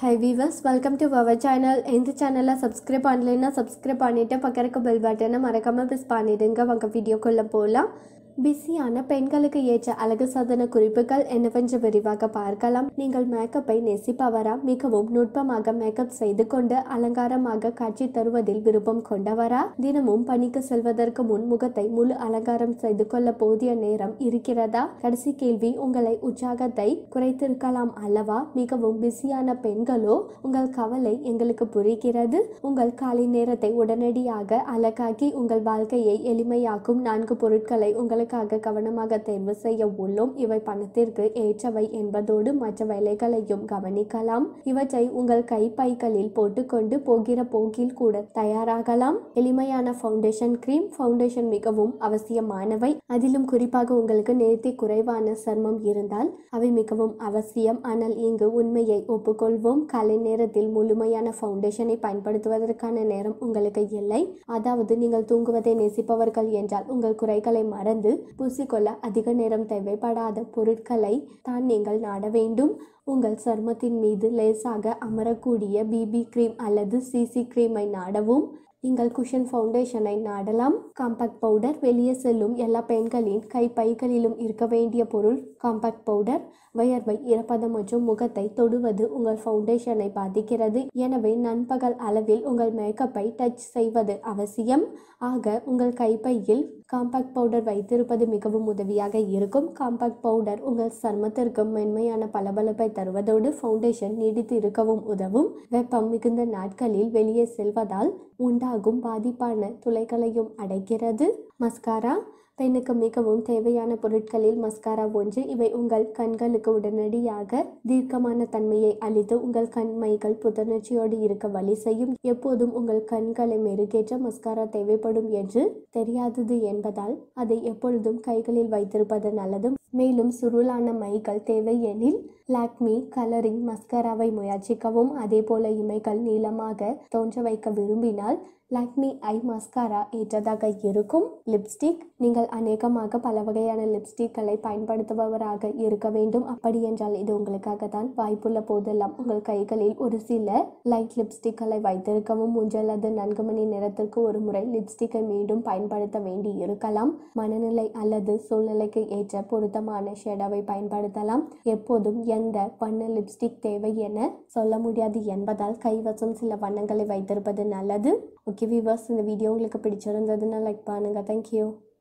Hi viewers, welcome to our channel. இந்த சேனலை subscribe பண்ணலைன்னா சப்ஸ்கிரைப் பண்ணிட்டு பக்கம் இருக்க பெல் பட்டனை மறக்காம பிரஸ் பண்ணிடுங்க. வாங்க வீடியோக்குள்ள போகலாம். பிஸியான பெண்களுக்கு ஏற்ற அழகு சாதன குறிப்புகள் என்னவென்று விரிவாக பார்க்கலாம். நீங்கள் மேக்கப்பை நேசிப்பவரா? மிகவும் நுட்பமாக மேக்கப் செய்து கொண்டு அலங்காரமாக காட்சி தருவதில் விருப்பம் கொண்டவரா? தினமும் பணிக்கு செல்வதற்கு முன் முகத்தை முழு அலங்காரம் செய்து கொள்ள போதிய நேரம் இருக்கிறதா? கடைசி கேள்வி உங்களை உற்சாகத்தை குறைத்திருக்கலாம் அல்லவா? மிகவும் பிஸியான பெண்களோ, உங்கள் கவலை எங்களுக்கு புரிகிறது. உங்கள் காலை நேரத்தை உடனடியாக அழகாக்கி உங்கள் வாழ்க்கையை எளிமையாக்கும் 4 பொருட்களை உங்கள் கவனமாக தேர்வு செய்ய உள்ளோம். இவை பணத்திற்கு ஏற்றவை என்பதோடு மற்ற வேலைகளையும் கவனிக்கலாம். இவற்றை உங்கள் கைப்பைகளில் போட்டுக்கொண்டு போகிற போக்கில் கூட தயாராகலாம். எளிமையான ஃபவுண்டேஷன் கிரீம். ஃபவுண்டேஷன் மிகவும் அவசியமானவை. அதிலும் குறிப்பாக உங்களுக்கு நேர்த்தி குறைவான சர்மம் இருந்தால் அவை மிகவும் அவசியம். ஆனால் இங்கு உண்மையை ஒப்புக்கொள்வோம். காலை நேரத்தில் முழுமையான ஃபவுண்டேஷனை பயன்படுத்துவதற்கான நேரம் உங்களுக்கு இல்லை. அதாவது நீங்கள் தூங்குவதை நேசிப்பவர்கள் என்றால் உங்கள் குறைகளை மறந்து பூசிக்கொள்ள அதிக நேரம் தேவைப்படாத பொருட்களை தான் நீங்கள் நாட வேண்டும். உங்கள் சருமத்தின் மீது லேசாக அமரக்கூடிய பிபி கிரீம் அல்லது சிசி கிரீமை நாடவும். நீங்கள் குஷன் ஃபவுண்டேஷனை நாடலாம். Compact powder. வெளியே செல்லும் எல்லா பெண்களின் கைப்பைகளிலும் இருக்க வேண்டிய பொருள் காம்பாக்ட் பவுடர். வயர்வை, ஈரப்பதம் மற்றும் முகத்தை தொடுவது உங்கள் ஃபவுண்டேஷனை பாதிக்கிறது. எனவே நண்பகல் அளவில் உங்கள் மேக்கப்பை டச் செய்வது அவசியம். ஆக உங்கள் கைப்பையில் காம்பாக்ட் பவுடர் வைத்திருப்பது மிகவும் உதவியாக இருக்கும். காம்பாக்ட் பவுடர் உங்கள் சருமத்திற்கு மென்மையான பளபளப்பை தருவதோடு ஃபவுண்டேஷன் நீடித்து இருக்கவும் உதவும். வெப்பம் மிகுந்த நாட்களில் வெளியே செல்வதால் உண்டாகும் பாதிப்பான துளைகளையும் அடைக்கிறது. மஸ்காரா. பெண்ணுக்கு மிகவும் தேவையான பொருட்களில் மஸ்காரா ஒன்று. இவை உங்கள் கண்களுக்கு உடனடியாக தீர்க்கமான தன்மையை அளித்து உங்கள் கண்மைகள் புத்துணர்ச்சியோடு இருக்க வழி செய்யும். எப்போதும் உங்கள் கண்களை மெருகேற்ற மஸ்காரா தேவைப்படும் என்று தெரியாதது என்பதால் அதை எப்பொழுதும் கைகளில் வைத்திருப்பது நல்லது. மேலும் சுருளான மைகள் தேவை எனில் லாக்மி கலரிங் மஸ்காராவை முயற்சிக்கவும். அதே போல இமைகள் நீளமாக தோன்ற வைக்க விரும்பினால் லாக்மி ஐ மஸ்காரா ஏற்றதாக இருக்கும். லிப்ஸ்டிக். நீங்கள் அநேகமாக பல வகையான லிப்ஸ்டிக்களை பயன்படுத்துபவராக இருக்க வேண்டும். அப்படி என்றால் இது உங்களுக்காக தான். வாய்ப்புள்ள போதெல்லாம் உங்கள் கைகளில் ஒரு சில லைட் லிப்ஸ்டிக்களை வைத்திருக்கவும். 3 அல்லது 4 மணி நேரத்திற்கு ஒரு முறை லிப்ஸ்டிக்கை மீண்டும் பயன்படுத்த வேண்டி இருக்கலாம். மனநிலை அல்லது சூழ்நிலைக்கு ஏற்ற பொருத்தமான ஷேடோவை பயன்படுத்தலாம். எப்போதும் எந்த வண்ண லிப்ஸ்டிக் தேவை என சொல்ல முடியாது என்பதால் கைவசம் சில வண்ணங்களை வைத்திருப்பது நல்லது. ஓகே வியூவர்ஸ், இந்த வீடியோ உங்களுக்கு பிடிச்சிருந்ததுன்னா லைக் பண்ணுங்க. தேங்க்யூ.